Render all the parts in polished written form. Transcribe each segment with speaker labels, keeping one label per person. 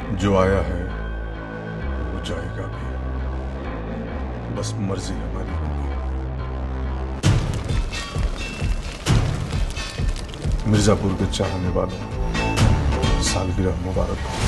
Speaker 1: जो आया है वो जाएगा भी, बस मर्जी हमारी होगी। मिर्जापुर के चाहने वालों, सालगिरह मुबारक हो।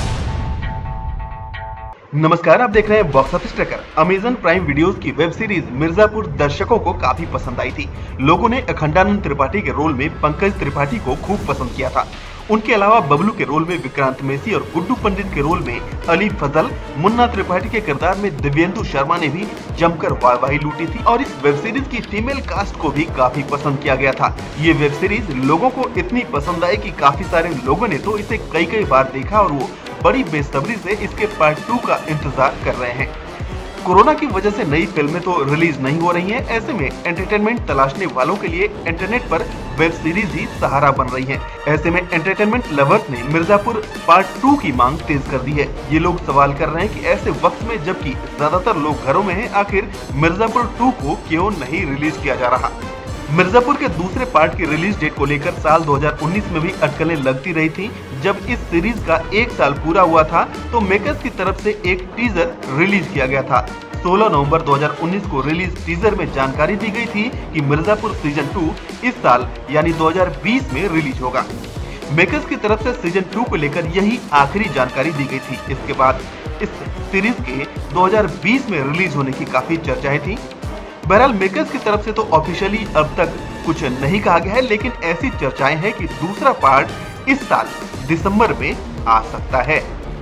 Speaker 2: नमस्कार, आप देख रहे हैं box office tracker. Amazon Prime videos की वेब सीरीज मिर्जापुर दर्शकों को काफी पसंद आई थी। लोगों ने अखंडानंद त्रिपाठी के रोल में पंकज त्रिपाठी को खूब पसंद किया था। उनके अलावा बबलू के रोल में विक्रांत मेसी और गुड्डू पंडित के रोल में अली फजल, मुन्ना त्रिपाठी के किरदार में दिव्येंदु शर्मा ने भी जमकर वाहवाही लूटी थी और इस वेब सीरीज की फीमेल कास्ट को भी काफी पसंद किया गया था। ये वेब सीरीज लोगों को इतनी पसंद आई कि काफी सारे लोगों ने तो इसे कई बार देखा और वो बड़ी बेसब्री से इसके पार्ट 2 का इंतजार कर रहे हैं। कोरोना की वजह से नई फिल्में तो रिलीज नहीं हो रही हैं, ऐसे में एंटरटेनमेंट तलाशने वालों के लिए इंटरनेट पर वेब सीरीज ही सहारा बन रही हैं। ऐसे में एंटरटेनमेंट लवर्स ने मिर्जापुर पार्ट 2 की मांग तेज कर दी है। ये लोग सवाल कर रहे हैं कि ऐसे वक्त में जबकि ज्यादातर लोग घरों में हैं, आखिर मिर्जापुर 2 को क्यों नहीं रिलीज किया जा रहा। मिर्जापुर के दूसरे पार्ट की रिलीज डेट को लेकर साल 2019 में भी अटकलें लगती रही थी। जब इस सीरीज का 1 साल पूरा हुआ था तो मेकर्स की तरफ से एक टीजर रिलीज किया गया था। 16 नवंबर 2019 को रिलीज टीजर में जानकारी दी गई थी कि मिर्जापुर सीजन 2 इस साल यानी 2020 में रिलीज होगा। मेकर्स की तरफ से सीजन 2 को लेकर यही आखिरी जानकारी दी गई थी। इसके बाद इस सीरीज के 2020 में रिलीज होने की काफी चर्चाएं थी। बहरहाल मेकर्स की तरफ से तो ऑफिशियली अब तक कुछ नहीं कहा गया है, लेकिन ऐसी चर्चाएं हैं कि दूसरा पार्ट इस साल दिसंबर में आ सकता है।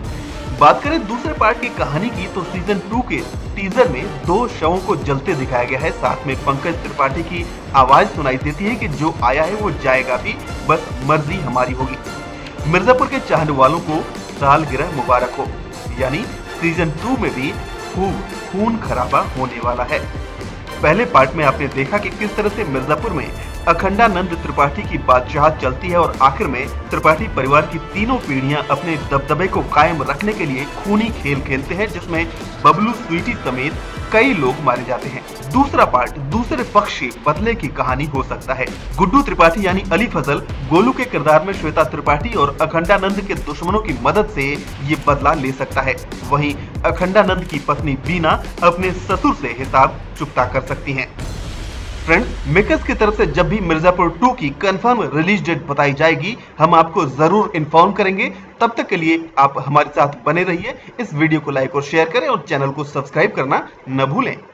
Speaker 2: बात करें दूसरे पार्ट की कहानी की तो सीजन 2 के टीजर में 2 शवों को जलते दिखाया गया है। साथ में पंकज त्रिपाठी की आवाज सुनाई देती है कि जो आया है वो जाएगा भी, बस मर्जी हमारी होगी। मिर्जापुर के चाहने वालों को सालगिरह मुबारक हो, यानी सीजन 2 में भी खूब खून खराबा होने वाला है। पहले पार्ट में आपने देखा कि किस तरह से मिर्जापुर में अखंडानंद त्रिपाठी की बादशाहत चलती है और आखिर में त्रिपाठी परिवार की तीनों पीढ़ियां अपने दबदबे को कायम रखने के लिए खूनी खेल खेलते हैं, जिसमें बबलू, स्वीटी समेत कई लोग मारे जाते हैं। दूसरा पार्ट दूसरे पक्ष के बदले की कहानी हो सकता है। गुड्डू त्रिपाठी यानी अली फजल गोलू के किरदार में श्वेता त्रिपाठी और अखंडानंद के दुश्मनों की मदद से ये बदला ले सकता है। वहीं अखंडानंद की पत्नी बीना अपने ससुर से हिसाब चुकता कर सकती हैं। फ्रेंड्स, मेकर्स की तरफ से जब भी मिर्जापुर 2 की कंफर्म रिलीज डेट बताई जाएगी, हम आपको जरूर इन्फॉर्म करेंगे। तब तक के लिए आप हमारे साथ बने रहिए। इस वीडियो को लाइक और शेयर करें और चैनल को सब्सक्राइब करना न भूलें।